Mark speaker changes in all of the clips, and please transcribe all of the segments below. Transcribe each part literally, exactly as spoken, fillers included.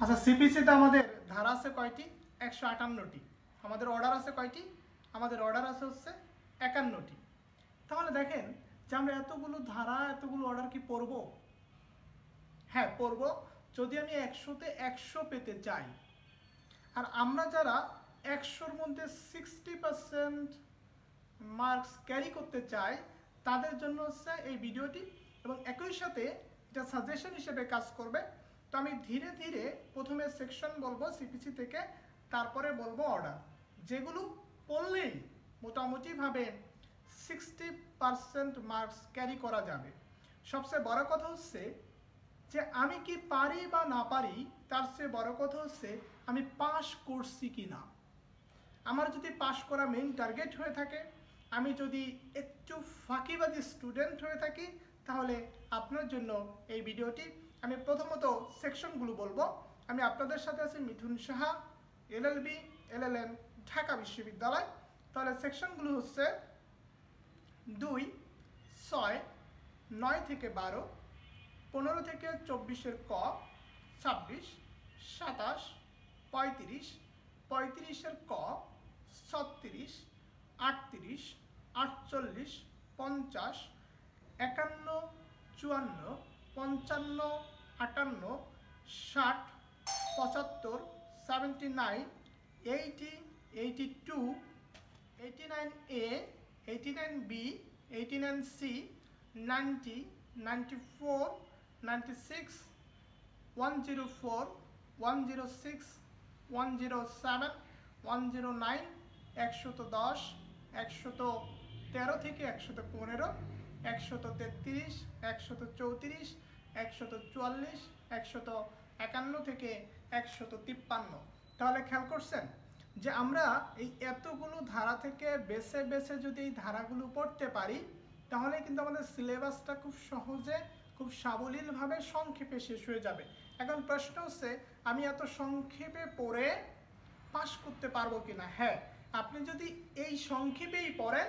Speaker 1: আচ্ছা, সিপিসিতে আমাদের ধারা আছে কয়টি? একশো আটান্নটি। আমাদের অর্ডার আছে কয়টি? আমাদের অর্ডার আছে হচ্ছে একান্নটি। তাহলে দেখেন যে আমরা এতগুলো ধারা এতগুলো অর্ডার কি পড়ব? হ্যাঁ পড়ব, যদি আমি একশোতে একশো পেতে চাই। আর আমরা যারা একশোর মধ্যে সিক্সটি পার্সেন্ট মার্কস ক্যারি করতে চাই তাদের জন্য হচ্ছে এই ভিডিওটি, এবং একই সাথে এটা সাজেশন হিসেবে কাজ করবে। তো আমি ধীরে ধীরে প্রথমে সেকশন বলবো সিপিসি থেকে, তারপরে বলবো অর্ডার, যেগুলো পড়লেই মোটামুটিভাবে সিক্সটি পার্সেন্ট মার্কস ক্যারি করা যাবে। সবচেয়ে বড় কথা হচ্ছে যে আমি কি পারি বা না পারি, তার চেয়ে বড় কথা হচ্ছে আমি পাস করছি কি না। আমার যদি পাস করা মেইন টার্গেট হয়ে থাকে, আমি যদি একটু ফাঁকিবাজি স্টুডেন্ট হয়ে থাকি, তাহলে আপনার জন্য এই ভিডিওটি। আমি প্রথমত সেকশনগুলো বলবো। আমি আপনাদের সাথে আছি মিঠুন সাহা, এলএলবি এলএলএম, ঢাকা বিশ্ববিদ্যালয়। তাহলে সেকশনগুলো হচ্ছে দুই, ছয়, নয় থেকে বারো, পনেরো থেকে চব্বিশের ক, ছাব্বিশ, সাতাশ, পঁয়ত্রিশ, পঁয়ত্রিশের ক, ছত্রিশ, আটত্রিশ, আটচল্লিশ, পঞ্চাশ, একান্ন, চুয়ান্ন, পঞ্চান্ন, আটান্ন, ষাট, পঁচাত্তর, seventy nine, eighty, eighty two, eighty nine A, eighty nine B, eighty nine C, ninety, ninety four, ninety six, one zero four, one zero six, one zero seven, one zero nine, একশত দশ, একশত তেরো থেকে একশত পনেরো, একশত তেত্রিশ, একশত চৌত্রিশ, একশত চুয়াল্লিশ, একশত একান্ন থেকে একশত তিপ্পান্ন। তাহলে খেয়াল করছেন যে আমরা এই এতগুলো ধারা থেকে বেছে বেছে যদি এই ধারাগুলো পড়তে পারি, তাহলে কিন্তু আমাদের সিলেবাসটা খুব সহজে খুব সাবলীলভাবে সংক্ষেপে শেষ হয়ে যাবে। এখন প্রশ্ন হচ্ছে আমি এত সংক্ষেপে পড়ে পাস করতে পারবো কিনা। হ্যাঁ, আপনি যদি এই সংক্ষেপেই পড়েন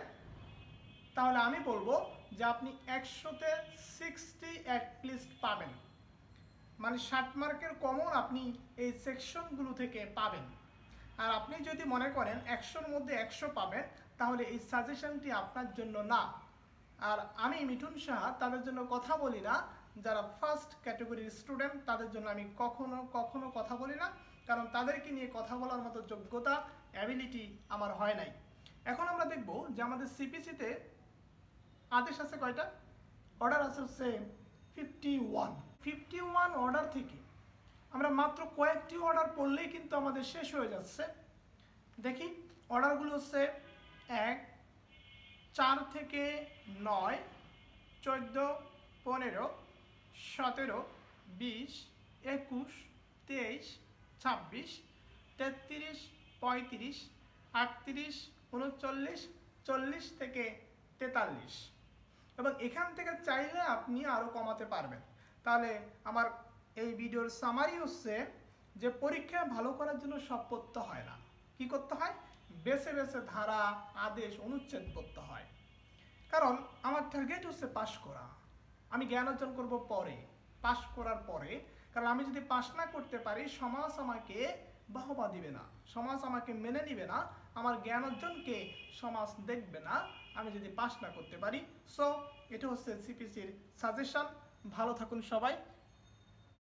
Speaker 1: তাহলে আমি বলবো যে আপনি একশোতে সিক্সটি অ্যাটলিস্ট পাবেন, মানে ষাট মার্কের কমন আপনি এই সেকশনগুলো থেকে পাবেন। আর আপনি যদি মনে করেন একশোর মধ্যে একশো পাবেন, তাহলে এই সাজেশনটি আপনার জন্য না। আর আমি মিঠুন সাহা তাদের জন্য কথা বলি না, যারা ফার্স্ট ক্যাটাগরির স্টুডেন্ট তাদের জন্য আমি কখনো কখনো কথা বলি না, কারণ তাদেরকে নিয়ে কথা বলার মতো যোগ্যতা অ্যাবিলিটি আমার হয় নাই। এখন আমরা দেখব যে আমাদের সিপিসিতে আদেশ আছে কয়টা? অর্ডার আছে হচ্ছে fifty one. Fifty one order থেকে আমরা মাত্র কয়েকটি অর্ডার পড়লেই কিন্তু আমাদের শেষ হয়ে যাচ্ছে। দেখি অর্ডারগুলো হচ্ছে এক, চার থেকে নয়, চোদ্দো, পনেরো, সতেরো, বিশ, একুশ, তেইশ, ছাব্বিশ, তেত্রিশ, পঁয়ত্রিশ, আটত্রিশ, উনচল্লিশ, চল্লিশ থেকে তেতাল্লিশ। এবং এখান থেকে চাইলে আপনি আরও কমাতে পারবেন। তাহলে আমার এই ভিডিওর সামারি হচ্ছে যে পরীক্ষায় ভালো করার জন্য সব পড়তে হয় না। কি করতে হয়? বেছে বেছে ধারা, আদেশ, অনুচ্ছেদ পড়তে হয়। কারণ আমার টার্গেট হচ্ছে পাশ করা। আমি জ্ঞান অর্জন করব পরে, পাশ করার পরে। কারণ আমি যদি পাশ না করতে পারি, সমাজ আমাকে বাহবা দিবে না, সমাজ আমাকে মেনে নিবে না, আমার জ্ঞান অর্জনকে সমাজ দেখবে না আমি যদি পাশ না করতে পারি। সো এটা হচ্ছে সিপিসির সাজেশন। ভালো থাকুন সবাই।